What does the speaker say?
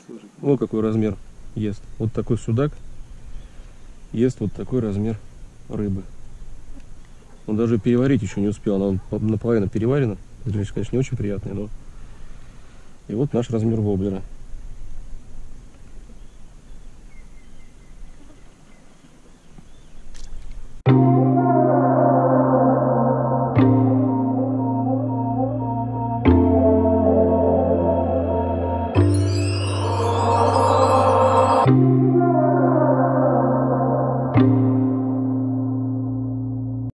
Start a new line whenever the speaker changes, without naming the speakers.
Вот какой размер ест. Вот такой судак ест вот такой размер рыбы. Он даже переварить еще не успел. Она наполовину переварена. Зрелище, конечно, не очень приятное, но... И вот наш размер воблера.